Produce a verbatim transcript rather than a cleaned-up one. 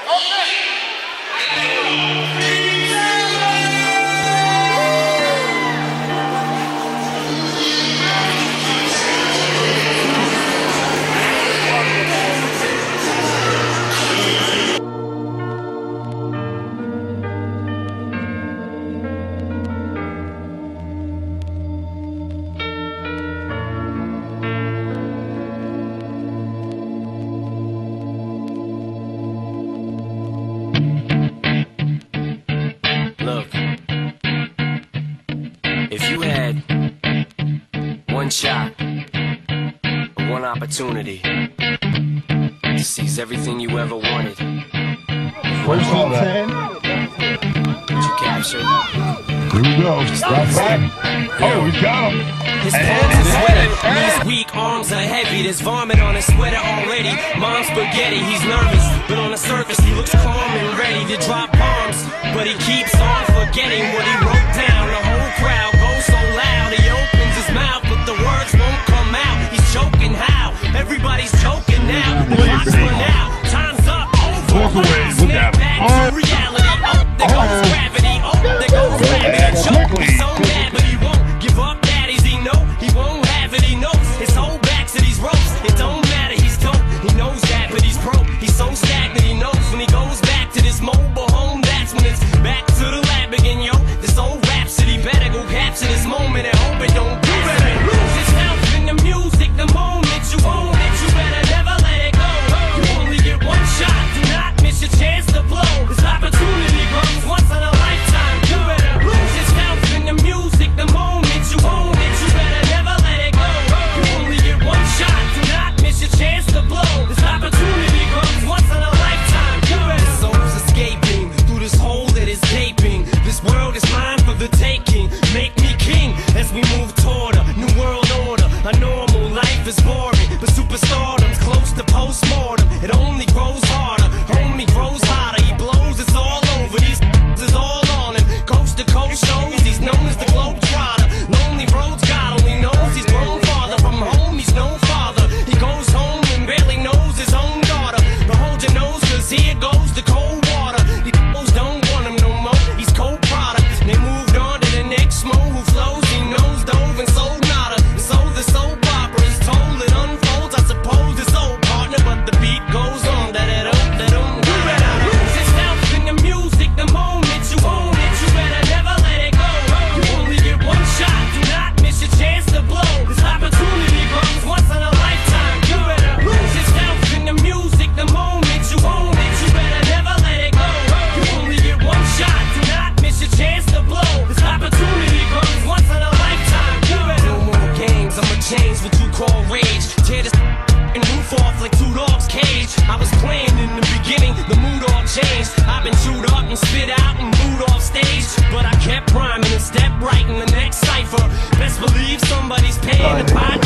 One shot, one opportunity to seize everything you ever wanted. First and ten. Did you capture it? Here we go. That's right. Oh, we got him. His palms are sweating, his weak arms are heavy. There's vomit on his sweater already. Mom's spaghetti, he's nervous, but on the surface he looks calm and ready to drop bombs. But he keeps on forgetting what he wrote down. The whole crowd goes so loud, he opens his mouth, but the words won't come out. He's choking how? Everybody's choking now. The clock's run out, time's up, over. Walk away, look at him. Back to reality. Oh, there goes gravity. Oh, there goes gravity. Choke, he's so mad, but he won't give up. Daddies, he know he won't have it. He knows his whole back to these ropes. It don't matter, he's dope. He knows that, but he's broke. He's so stagnant. He knows when he goes back to this mobile home, that's when it's back to the lab again, yo. This old rhapsody better go capture this moment and hope it don't do better. Lose his health in the music. The moment you own it, you better never let it go. You only get one shot. Do not miss your chance to blow. This opportunity comes once in a lifetime. You better lose his health in the music. The moment you own it, you better never let it go. You only get one shot. Do not miss your chance to blow. This opportunity comes once in a lifetime. You better. His soul's escaping through this hole that is gaping. This world is mine for the taking. Make me king as we move toward a new world order. A normal life is boring, but superstardom's close to postmortem. It only grows harder, homie grows hotter. He blows, it's all over. These is all on him. Coast to coast shows, he's known as the Globetrotter. Lonely roads, God only knows he's grown farther from home. He's no father. He goes home and barely knows his own daughter. But hold your nose, cause here goes the cold water. These fools don't want him no more. He's cold product. They moved on to the next mo who flows. He knows dove and sold nada. So the soap opera is told, it unfolds. I suppose it's old partner, but the beat goes on. Da da da da da. You better lose his health in the music. The moment you own it, you better never let it go. You only get one shot. Do not miss your chance to blow. This opportunity comes once in a lifetime. You better lose his health in the music. The moment you own it, you better never let it go. You only get one shot. Do not miss your chance to blow. This opportunity comes once in a lifetime. You better. No more games. I'ma change what you call rage. Tear this and roof off like two dogs' cage. I was playing in the beginning, the mood all changed. I've been chewed up and spit out and booed off stage, but I kept rhyming and stepped right in the next cipher. Best believe somebody's paying to buy